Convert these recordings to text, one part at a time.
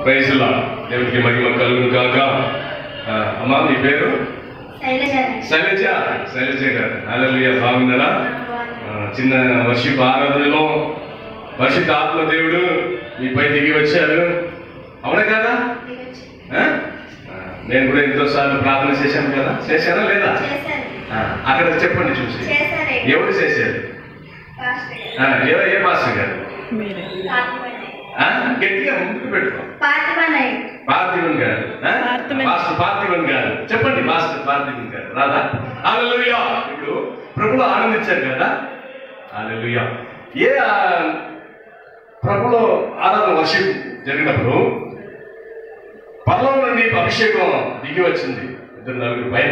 Praise lord. దేవునికి మహిమ కలుగును గాక. అమ్మా మీ పేరు? శైలజ. శైలజ గారు. హల్లెలూయా. బాగున్నారా? చిన్న వర్షిప్ ఆరాధనలో వర్షిప్ ఆత్మ దేవుడు మీపై దిగి వచ్చారు. అవునా కదా? నేను కూడా ఎంతోసార్లు ప్రార్థన చేశాను కదా. చేశారా లేదా? అక్కడ చెప్పండి చూసి ఎవరు చేశారు? ఏ పాస్టర్ గారు? గట్టిగా ముందుకు పెట్టుకో. పార్థివన్ గారు. పాస్టర్ పార్థివన్ గారు. చెప్పండి పాస్టర్ పార్థివన్ గారు. రాదా? హల్లెలూయా. ఇప్పుడు ప్రభులు ఆనందించారు కదా. హల్లెలూయా. ఏ ప్రభులో ఆరాధన వర్షిప్ జరిగినప్పుడు పర్లోకం నుండి అభిషేకం దిగి వచ్చింది 2-4 పైన.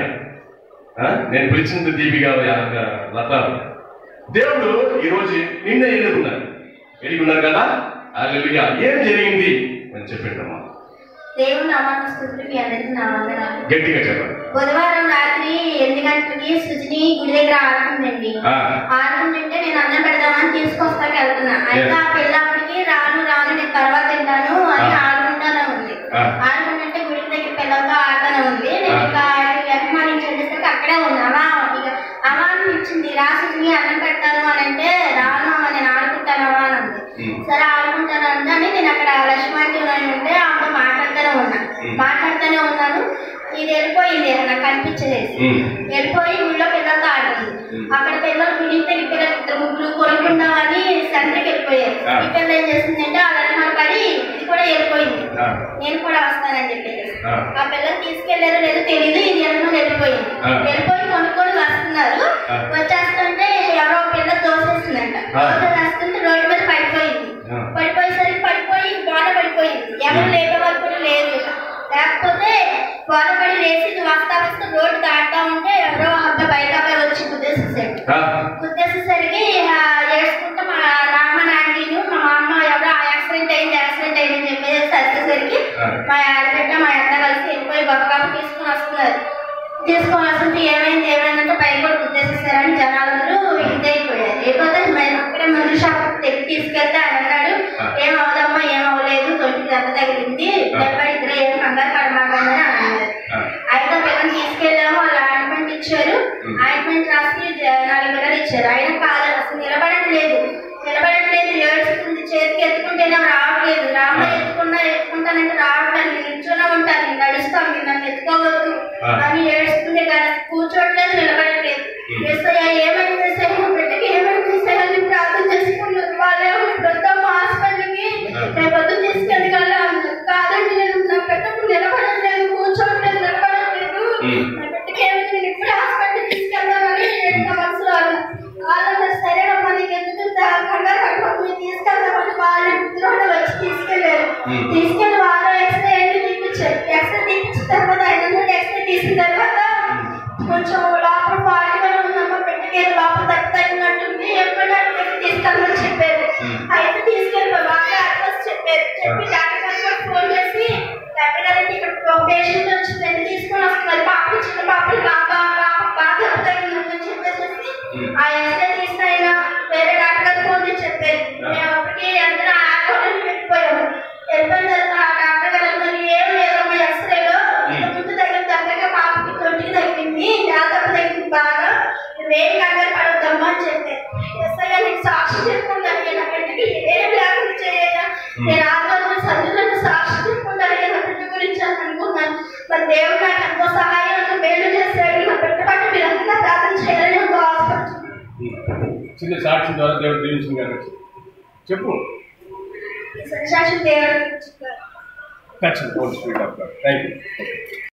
నేను పిలిచింది దీపిగా లత. దేవుడు ఈరోజు నిన్న ఎరుగున్నారు కదా. హల్లెలూయా. ఏం జరిగింది అని చెప్పండమ్మా. దేవుని నామానికి స్తుతులు. మీ అందరికీ నా వందనాలు. గట్టిగా చెప్పండి. బుధవారం రాత్రి 8 గంటలకి సుజిని గుడి దగ్గర ఆడుతుందండి. ఆడుతుంటే నేను అన్నం పెడదామని తీసుకొస్తాకి వెళ్తున్నా. అయితే ఆ పిల్లప్పటికి రాను నేను తర్వాత తింటాను అని ఆడుకుంటానే ఉంది. ఆడుకుంటుంటే గుడి దగ్గర పిల్లలతో ఆడుతూనే ఉంది. నేను ఇంకా అభిమానించేసరికి అక్కడే ఉంది. అలా అనిపించింది. రా సుజిని అన్నం పెడతాను అని అంటే రాను నేను ఆడుకుంటాను అని ఉంది. సరే ఆడుకుంటాను అని నేను అక్కడ లక్ష్మాంటి ఉంటే ఆమె మాట్లాడుతూనే ఉన్నాను. ఇది వెళ్ళిపోయింది, నాకు కనిపించలేదు. వెళ్ళిపోయి ఊళ్ళో పిల్లలతో ఆడుతుంది. అక్కడ పిల్లలు గుడి దగ్గర పిల్లలు 3 కొనుక్కుందామని సెంటర్కి వెళ్ళిపోయారు. ఈ పిల్ల ఏం చేస్తుందంటే వాళ్ళ పడి ఇది కూడా వెళ్ళిపోయింది. నేను కూడా వస్తానని చెప్పేసి ఆ పిల్లలు తీసుకెళ్లారో లేదో తెలియదు. ఇది వెళ్ళిపోయి కొనుక్కొని వస్తున్నారు. వచ్చేస్తుంటే ఎవరో పిల్ల దోసేస్తుందంట. వస్తుంటే రోడ్డు మీద పడిపోయేసరికి పడిపోయి గోడ పడిపోయింది. ఎవరు లేపే వాళ్ళు కూడా లేదు. లేకపోతే గోడ పడి లేచి వస్తా రోడ్డు దాటుతా ఉంటే ఎవరో బయట వచ్చి గుద్దేసేసరికి వేసుకుంటే మా నాన్న నాన్నీను మా అమ్మ ఎవరో యాక్సిడెంట్ అయింది అని చెప్పేసి వచ్చేసరికి మా ఆడబిడ్డ మా అన్న కలిసి వెళ్ళిపోయి గొప్ప తీసుకొని వస్తుంటే ఏమైందంటే పైకి కూడా గుద్దేసేసారని జనాలందరూ ఇదైపోయారు. లేకపోతే అక్కడే మందు షాప్ తీసుకెళ్తే ఆయన అన్నాడు, ఏమవుదమ్మా ఏమవ్వలేదు, తొంటికి దెబ్బ తగిలింది, ఇద్దరు ఏం కంగారు పడమాకండి అని అన్నారు. అయితే పిల్లలు తీసుకెళ్ళాము. వాళ్ళు ఆయింట్మెంట్ ఇచ్చారు. ఆయింట్మెంట్ రాసి 4 పిల్లలు ఇచ్చారు. ఆయన కాదు అసలు నిలబడట్లేదు. ఏడుస్తుంది. చేతికి ఎత్తుకుంటేనే రావట్లేదు. ఎత్తుకుంటానంటే రావట్లేదు. నిల్చొనే ఉంటాను, నడుస్తాను, నన్ను ఎత్తుకోవద్దు అని ఏడుస్తుంది. కానీ కూర్చోట్లేదు, నిలబడట్లేదు. ఏమైంది బిడ్డకి ఏమైంది ప్రార్థన చేసుకున్నారు. వాళ్ళు వద్దాము హాస్పిటల్కి, రేపొద్దు తీసుకెళ్ళి కాదండి నేను నా బిడ్డకు నిలబడట్లేదు, కూర్చోట్లేదు, నిలబడట్లేదు, నా బిడ్డకి ఏమైంది, నేను ఇప్పుడు హాస్పిటల్ తీసుకెళ్దామని నా మనసులో వాళ్ళ సరేనమ్మా నీకు ఎందుకు కంగారు తీసుకెళ్దామని వాళ్ళ ఇంట్లో వచ్చి తీసుకెళ్ళి వాళ్ళు ఎక్స్రే తీపించారు. ఎక్స్రే తీపించిన తర్వాత 500 ఎక్స్రే తీసిన తర్వాత కొంచెం లోపల 40 ఉందమ్మా, బిడ్డకి లోపల తగ్గినట్టుంది, ఎప్పుడైనా తీసుకెళ్ళమని చెప్పారు. అయితే తీసుకెళ్ళి బాగా అడ్రస్ చెప్పారు. చెప్పి డాక్టర్ గారికి ఫోన్ చేసి డాక్టర్ గారికి ఇక్కడ పేషెంట్ వచ్చిందని తీసుకొని వస్తున్నారు, చిన్న పాపలు బాగా తగ్గిందని చెప్పేసి ఆ ఎక్స్రే తీసిన ఆయన వేరే డాక్టర్ గారికి ఫోన్ చేసి చెప్పారు. మేము అప్పటికి అందరూ ఆటోలో వెళ్ళిపోయాము. వెళ్ళిపోయిన తర్వాత ఆ డాక్టర్ గారు అన్నారు, ఏం లేదమ్మా ఎక్స్రేలో ముందు తగిన దగ్గరగా పాపకి తొంటికి తగ్గింది, జాతర తగ్గింది, బాగా వేరే కంగారు పడొద్దమ్మా అని చెప్పారు. ఎస్ఐ నీకు సాక్షి చెప్పుకుంటాను, నా బిడ్డకి ఏం లేకుండా చేయాలా, నేను ఆరోగ్య సందులో సాక్షి చెప్పుకుంటాను నా బిడ్డ గురించి అని అనుకున్నాను. మరి దేవుడు నాకు ఎంతో సహాయం మేలు చేశాడు. నా బిడ్డ పట్ల మీరు అంతా ప్రార్థన చేయాలని ఎంతో ఆశపడుతున్నాను. చిన్న సాక్షి ద్వారా దేవుడు దీవించింది. చెప్పు. సాక్షి దేవుడు. That's the whole spirit of God. Thank you.